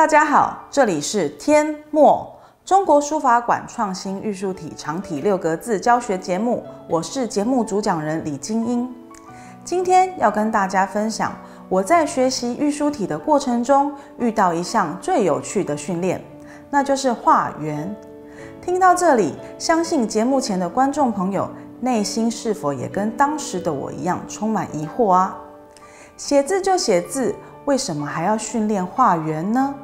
大家好，这里是天墨中国书法馆创新玉书体长体6个字教学节目，我是节目主讲人李金英。今天要跟大家分享我在学习玉书体的过程中遇到一项最有趣的训练，那就是画圆。听到这里，相信节目前的观众朋友内心是否也跟当时的我一样充满疑惑啊？写字就写字，为什么还要训练画圆呢？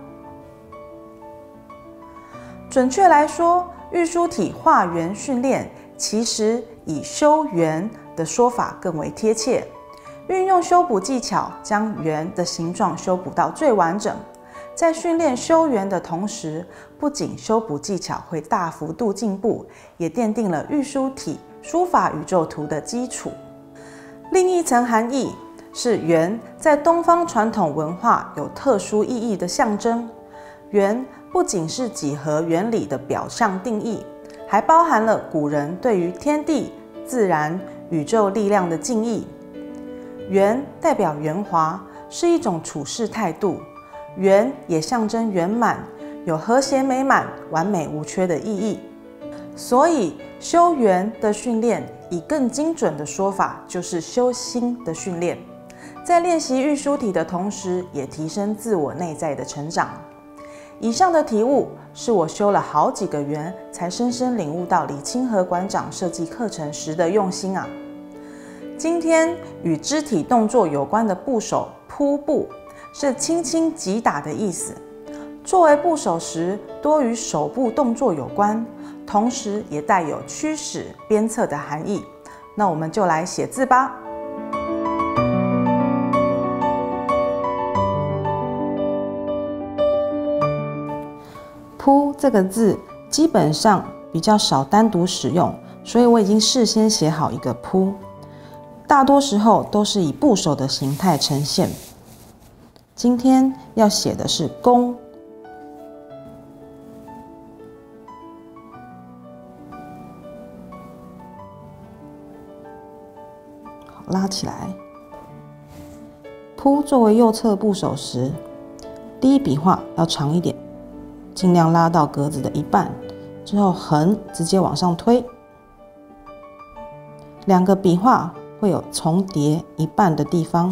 准确来说，玉书体画圆训练其实以修圆的说法更为贴切，运用修补技巧将圆的形状修补到最完整。在训练修圆的同时，不仅修补技巧会大幅度进步，也奠定了玉书体书法宇宙图的基础。另一层含义是圆在东方传统文化有特殊意义的象征。圆不仅是几何原理的表象定义，还包含了古人对于天地、自然、宇宙力量的敬意。圆代表圆滑，是一种处事态度。圆也象征圆满，有和谐美满、完美无缺的意义。所以修圆的训练，以更精准的说法，就是修心的训练。在练习玉书体的同时，也提升自我内在的成长。以上的体悟是我修了好几个圆，才深深领悟到李清和馆长设计课程时的用心啊。今天与肢体动作有关的部首扑步，是轻轻击打的意思。作为部首时，多与手部动作有关，同时也带有驱使、鞭策的含义。那我们就来写字吧。扑这个字基本上比较少单独使用，所以我已经事先写好一个扑，大多时候都是以部首的形态呈现。今天要写的是弓，好，拉起来。扑作为右侧部首时，第一笔画要长一点，尽量拉到格子的一半，之后横直接往上推。两个笔画会有重叠一半的地方。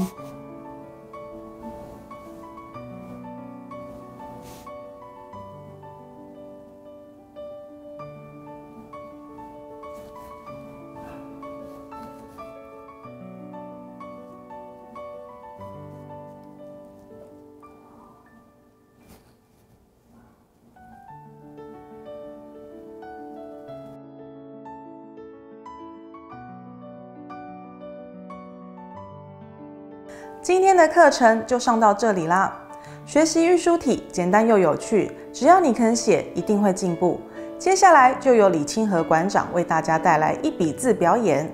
今天的课程就上到这里啦。学习玉书体简单又有趣，只要你肯写，一定会进步。接下来就由李清和馆长为大家带来一笔字表演。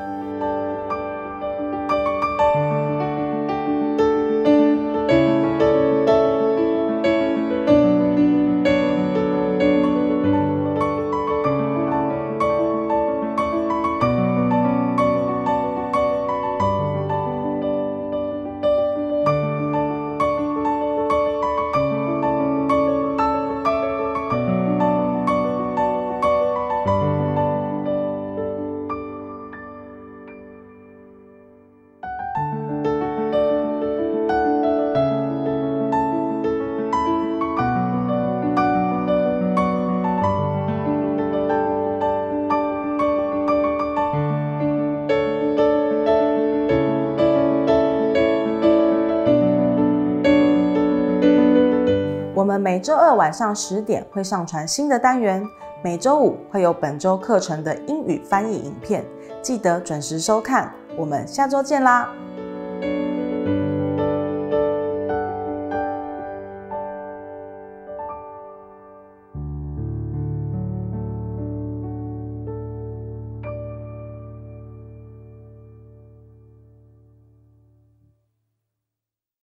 我们每周二晚上10点会上传新的单元，每周五会有本周课程的英语翻译影片，记得准时收看。我们下周见啦！